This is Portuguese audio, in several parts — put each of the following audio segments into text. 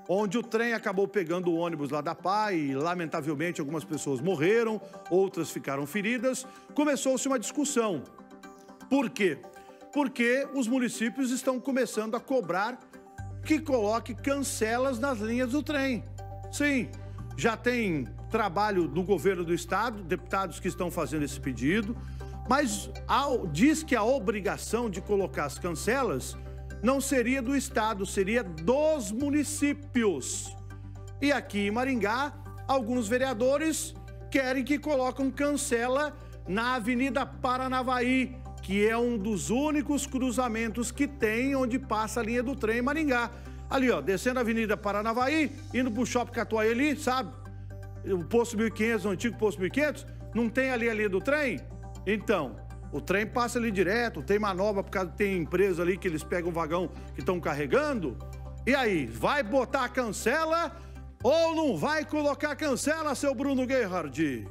onde o trem acabou pegando o ônibus lá da PA e, lamentavelmente, algumas pessoas morreram, outras ficaram feridas. Começou-se uma discussão. Por quê? Porque os municípios estão começando a cobrar que coloque cancelas nas linhas do trem. Sim, já tem trabalho no governo do estado, deputados que estão fazendo esse pedido, mas diz que a obrigação de colocar as cancelas não seria do estado, seria dos municípios. E aqui em Maringá, alguns vereadores querem que coloquem cancela na Avenida Paranavaí, que é um dos únicos cruzamentos que tem onde passa a linha do trem em Maringá. Ali, ó, descendo a Avenida Paranavaí, indo pro Shopping Catuaí ali, sabe? O posto 1500, o antigo posto 1500, não tem ali a linha do trem? Então, o trem passa ali direto, tem manobra, por causa que tem empresa ali que eles pegam o vagão que estão carregando. E aí, vai botar a cancela ou não vai colocar cancela, seu Bruno Gerhard?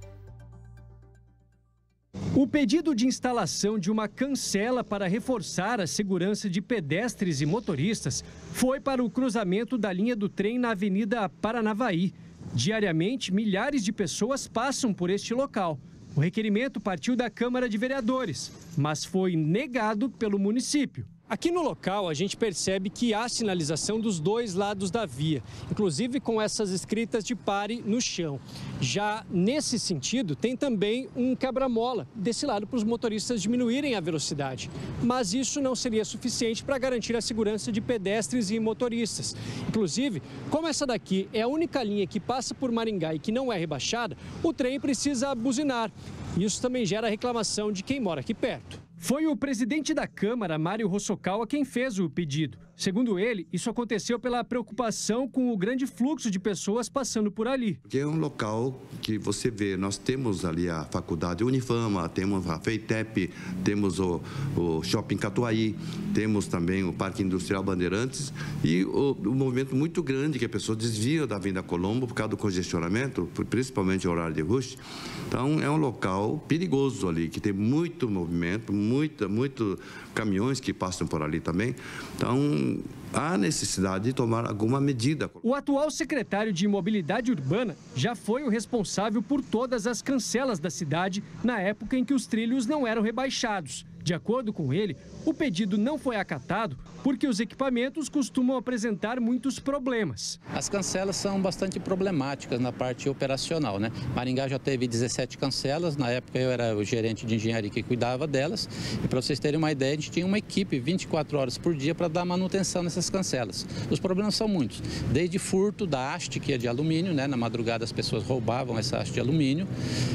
O pedido de instalação de uma cancela para reforçar a segurança de pedestres e motoristas foi para o cruzamento da linha do trem na Avenida Paranavaí. Diariamente, milhares de pessoas passam por este local. O requerimento partiu da Câmara de Vereadores, mas foi negado pelo município. Aqui no local, a gente percebe que há sinalização dos dois lados da via, inclusive com essas escritas de pare no chão. Já nesse sentido, tem também um quebra-mola desse lado para os motoristas diminuírem a velocidade. Mas isso não seria suficiente para garantir a segurança de pedestres e motoristas. Inclusive, como essa daqui é a única linha que passa por Maringá e que não é rebaixada, o trem precisa buzinar. Isso também gera reclamação de quem mora aqui perto. Foi o presidente da Câmara, Mário Rossokawa, quem fez o pedido. Segundo ele, isso aconteceu pela preocupação com o grande fluxo de pessoas passando por ali. Que é um local que você vê, nós temos ali a Faculdade Unifama, temos a FEITEP, temos o Shopping Catuaí, temos também o Parque Industrial Bandeirantes e o movimento muito grande que a pessoa desvia da Avenida Colombo por causa do congestionamento, principalmente o horário de rush. Então, é um local perigoso ali, que tem muito movimento, muito caminhões que passam por ali também. Então, há necessidade de tomar alguma medida. O atual secretário de Mobilidade Urbana já foi o responsável por todas as cancelas da cidade na época em que os trilhos não eram rebaixados. De acordo com ele, o pedido não foi acatado porque os equipamentos costumam apresentar muitos problemas. As cancelas são bastante problemáticas na parte operacional, né? Maringá já teve 17 cancelas, na época eu era o gerente de engenharia que cuidava delas. E para vocês terem uma ideia, a gente tinha uma equipe 24 horas por dia para dar manutenção nessas cancelas. Os problemas são muitos, desde furto da haste, que é de alumínio, né? Na madrugada as pessoas roubavam essa haste de alumínio,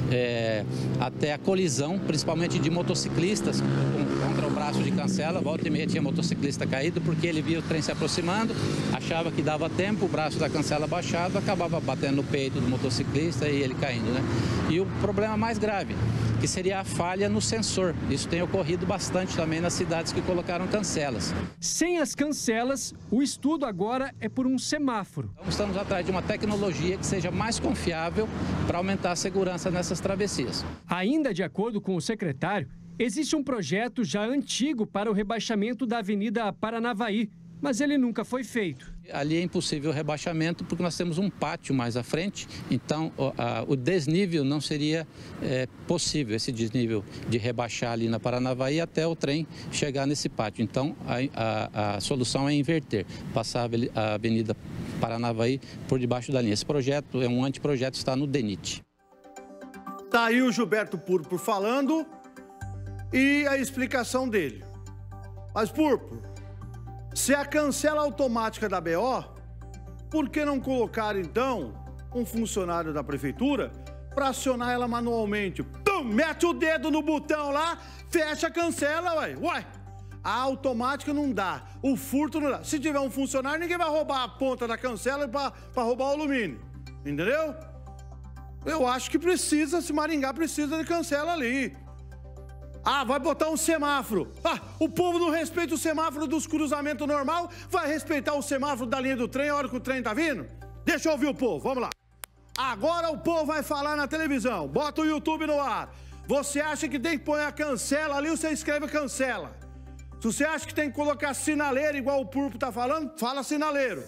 até a colisão, principalmente de motociclistas, contra o braço de cancela. Volta e meia tinha motociclista caído porque ele via o trem se aproximando, achava que dava tempo, o braço da cancela baixado, acabava batendo no peito do motociclista e ele caindo, né? E o problema mais grave, que seria a falha no sensor. Isso tem ocorrido bastante também nas cidades que colocaram cancelas. Sem as cancelas, o estudo agora é por um semáforo. Estamos atrás de uma tecnologia que seja mais confiável para aumentar a segurança nessas travessias. Ainda de acordo com o secretário, existe um projeto já antigo para o rebaixamento da Avenida Paranavaí, mas ele nunca foi feito. Ali é impossível o rebaixamento porque nós temos um pátio mais à frente, então o desnível não seria possível, esse desnível de rebaixar ali na Paranavaí até o trem chegar nesse pátio. Então a solução é inverter, passar a Avenida Paranavaí por debaixo da linha. Esse projeto é um anteprojeto, está no DENIT. Tá aí o Gilberto Purpo falando e a explicação dele. Mas, Purpo, se a cancela automática da BO, por que não colocar, então, um funcionário da prefeitura para acionar ela manualmente? Mete o dedo no botão lá, fecha a cancela, uai. A automática não dá, o furto não dá. Se tiver um funcionário, ninguém vai roubar a ponta da cancela para roubar o alumínio, entendeu? Eu acho que precisa, se Maringá precisa de cancela ali. Ah, vai botar um semáforo. Ah, o povo não respeita o semáforo dos cruzamentos normal, vai respeitar o semáforo da linha do trem a hora que o trem tá vindo? Deixa eu ouvir o povo, vamos lá. Agora o povo vai falar na televisão, bota o YouTube no ar. Você acha que tem que pôr a cancela ali, você escreve cancela. Se você acha que tem que colocar sinaleiro igual o Purpo tá falando, fala sinaleiro.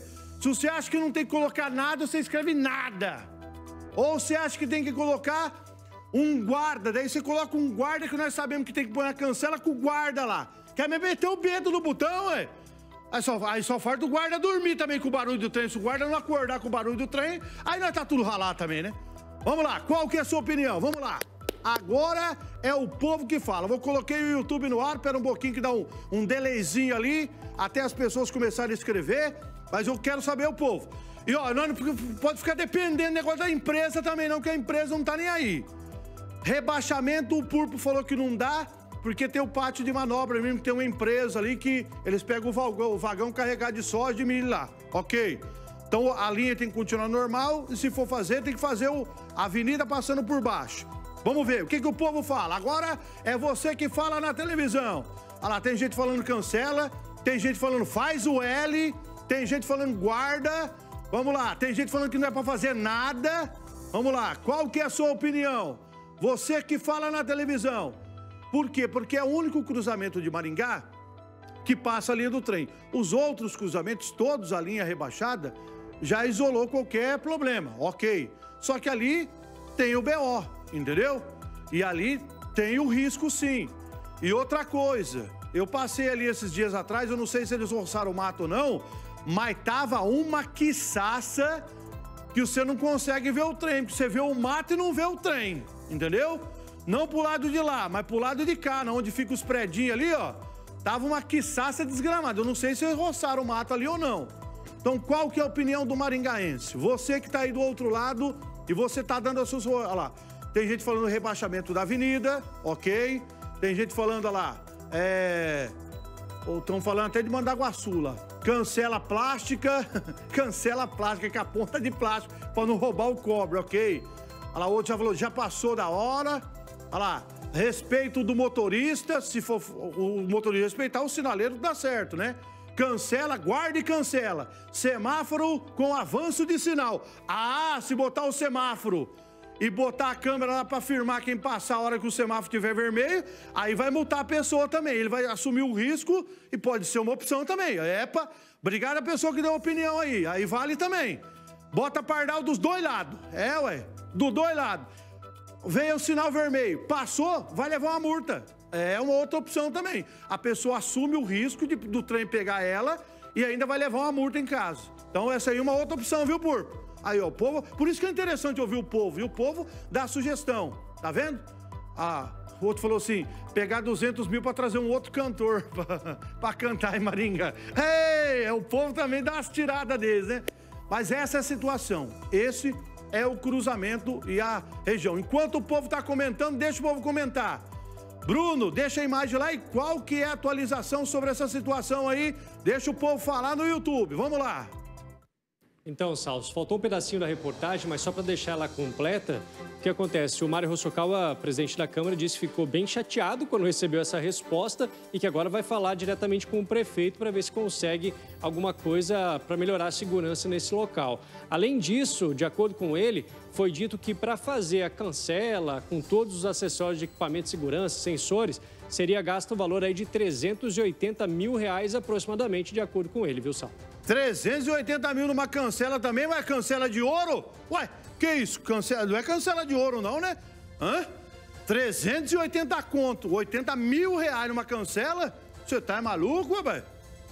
Se você acha que não tem que colocar nada, você escreve nada. Ou você acha que tem que colocar um guarda, daí você coloca um guarda que nós sabemos que tem que pôr na cancela com o guarda lá. Quer me meter o dedo no botão, ué? Aí só falta o guarda dormir também com o barulho do trem. Se o guarda não acordar com o barulho do trem, aí nós tá tudo ralado também, né? Vamos lá, qual que é a sua opinião? Vamos lá. Agora é o povo que fala. Eu coloquei o YouTube no ar, pera um pouquinho que dá um delayzinho ali, até as pessoas começarem a escrever, mas eu quero saber o povo. E ó, nós não pode ficar dependendo do negócio da empresa também não, que a empresa não tá nem aí. Rebaixamento, o Purpo falou que não dá, porque tem o pátio de manobra mesmo, tem uma empresa ali que eles pegam o vagão carregado de soja de milho lá, ok? Então a linha tem que continuar normal e se for fazer, tem que fazer a avenida passando por baixo. Vamos ver, o que o povo fala? Agora é você que fala na televisão. Olha lá, tem gente falando cancela, tem gente falando faz o L, tem gente falando guarda. Vamos lá, tem gente falando que não é pra fazer nada. Vamos lá, qual que é a sua opinião? Você que fala na televisão. Por quê? Porque é o único cruzamento de Maringá que passa a linha do trem. Os outros cruzamentos, todos a linha rebaixada, já isolou qualquer problema, ok. Só que ali tem o BO, entendeu? E ali tem o risco sim. E outra coisa, eu passei ali esses dias atrás, eu não sei se eles roçaram o mato ou não, mas tava uma quiçaça que você não consegue ver o trem, porque você vê o mato e não vê o trem, entendeu? Não pro lado de lá, mas pro lado de cá, onde fica os predinhos ali, ó, tava uma quiçaça desgramada. Eu não sei se eles roçaram o mato ali ou não. Então, qual que é a opinião do maringaense? Você que tá aí do outro lado e você tá dando as suas... Olha lá, tem gente falando rebaixamento da avenida, ok? Tem gente falando, olha lá, ou estão falando até de Mandaguaçu lá. Cancela plástica, cancela plástica, que é a ponta de plástico, para não roubar o cobre, ok? Olha lá, outro já falou, já passou da hora. Olha lá, respeito do motorista, se for o motorista respeitar, o sinaleiro dá certo, né? Cancela, guarda e cancela. Semáforo com avanço de sinal. Ah, se botar o semáforo e botar a câmera lá para filmar quem passar a hora que o semáforo estiver vermelho, aí vai multar a pessoa também. Ele vai assumir o risco e pode ser uma opção também. Epa, obrigado a pessoa que deu opinião aí. Aí vale também. Bota pardal dos dois lados. É, ué, dos dois lados. Veio o sinal vermelho, passou, vai levar uma multa. É uma outra opção também. A pessoa assume o risco do trem pegar ela e ainda vai levar uma multa em casa. Então essa aí é uma outra opção, viu, Purpo? Aí, ó, o povo... Por isso que é interessante ouvir o povo. E o povo dá sugestão. Tá vendo? Ah, o outro falou assim, pegar 200 mil pra trazer um outro cantor pra cantar em Maringá. Ei, o povo também dá umas tiradas deles, né? Mas essa é a situação. Esse é o cruzamento e a região. Enquanto o povo tá comentando, deixa o povo comentar. Bruno, deixa a imagem lá e qual que é a atualização sobre essa situação aí? Deixa o povo falar no YouTube. Vamos lá. Então, Salso, faltou um pedacinho da reportagem, mas só para deixar ela completa, o que acontece? O Mário Hosokawa, presidente da Câmara, disse que ficou bem chateado quando recebeu essa resposta e que agora vai falar diretamente com o prefeito para ver se consegue alguma coisa para melhorar a segurança nesse local. Além disso, de acordo com ele, foi dito que para fazer a cancela, com todos os acessórios de equipamento de segurança, sensores, seria gasto o valor aí de R$380 mil aproximadamente, de acordo com ele, viu, Sal? 380 mil numa cancela também, mas cancela de ouro? Ué, que isso? Cancela, não é cancela de ouro não, né? Hã? 380 conto, 80 mil reais numa cancela? Você tá maluco, rapaz?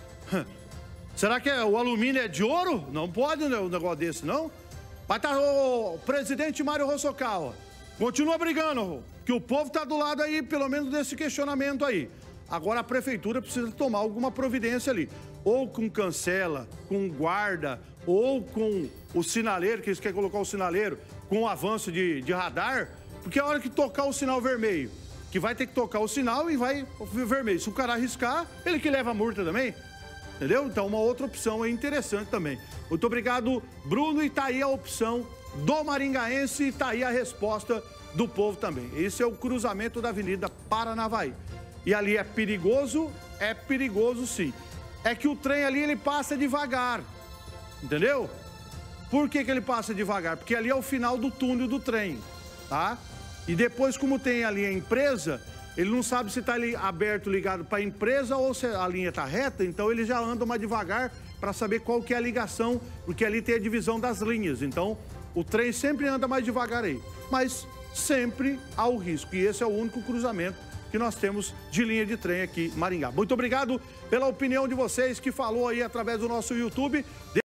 Será que o alumínio é de ouro? Não pode, né, um negócio desse, não? Mas tá o presidente Mário Hosokawa. Continua brigando, que o povo tá do lado aí, pelo menos desse questionamento aí. Agora a prefeitura precisa tomar alguma providência ali. Ou com cancela, com guarda, ou com o sinaleiro, que eles querem colocar o sinaleiro, com o avanço de radar, porque a hora que tocar o sinal vermelho, que vai ter que tocar o sinal e vai vermelho. Se o cara arriscar, ele que leva a multa também, entendeu? Então uma outra opção é interessante também. Muito obrigado, Bruno, e tá aí a opção do maringaense e tá aí a resposta do povo também. Esse é o cruzamento da Avenida Paranavaí. E ali é perigoso sim. É que o trem ali, ele passa devagar, entendeu? Por que ele passa devagar? Porque ali é o final do túnel do trem, tá? E depois, como tem ali a empresa, ele não sabe se está ali aberto, ligado para a empresa ou se a linha está reta, então ele já anda mais devagar para saber qual que é a ligação, porque ali tem a divisão das linhas. Então, o trem sempre anda mais devagar aí, mas sempre há o risco. E esse é o único cruzamento que nós temos de linha de trem aqui em Maringá. Muito obrigado pela opinião de vocês que falou aí através do nosso YouTube.